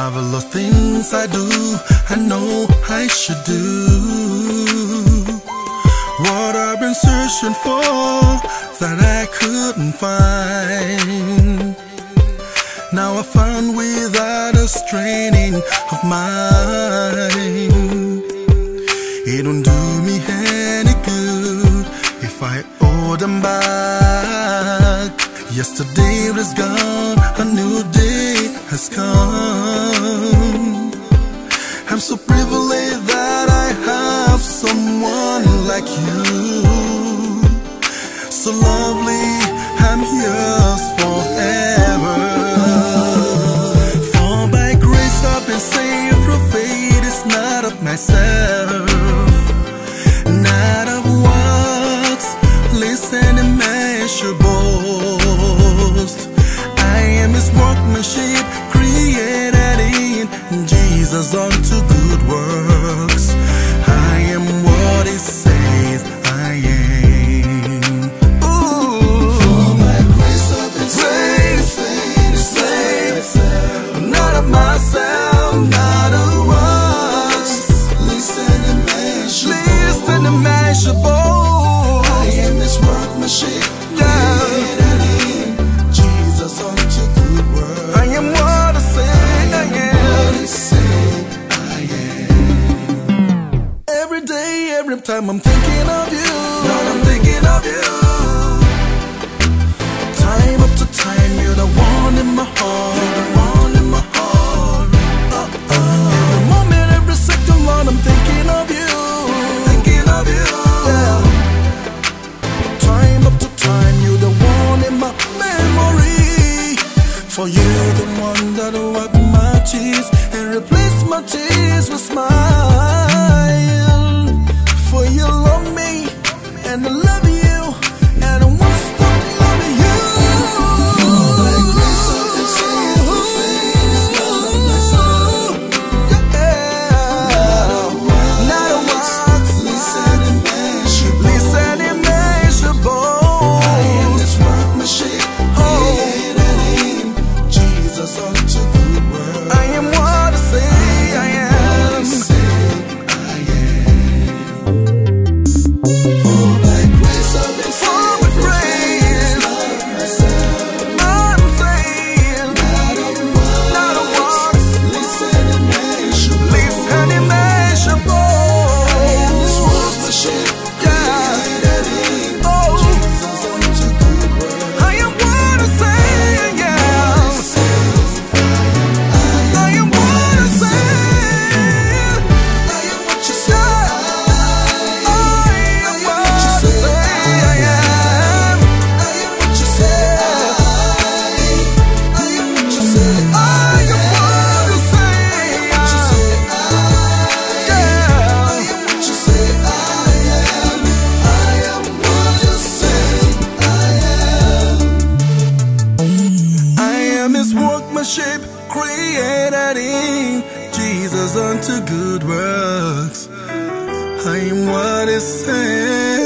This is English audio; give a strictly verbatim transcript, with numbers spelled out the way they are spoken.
marvelous things I do, I know I should do. What I've been searching for that I couldn't find, now I found without a straining of mind. It won't do me any good if I owe them back. Yesterday is gone, a new day has come. I'm so privileged that I have someone like you, so lovely, I'm yours forever. For by grace I've been saved through faith, it's not of myself, not of works, listen and man should boast. I am His workmanship, created in Jesus unto good works. I am what He says I am. Ooh. For by grace I've been saved, saved, saved, not of myself, not of works, listen and man should boast. Listen and man should boast. I am His workmanship, created in Jesus unto good works. I am what I say I am. Every day, every time I'm thinking of you, Lord, I'm thinking of you. Time after time, you're the one in my heart, you're the one in my heart. Uh, uh. Every moment, every second, Lord, I'm thinking of you, thinking of you. Yeah. Time after time, you're the one in my memory. For you, the one that wipe my tears and replace my tears with smile. For you love me and I love you, and I won't stop loving you. By grace I've been saved through faith, it's not of myself, not of works, listen and man should boast. Listen and man should boast. I am His workmanship, created in Jesus unto good works. I am what I say I am. Created in Jesus unto good works. I am what He said.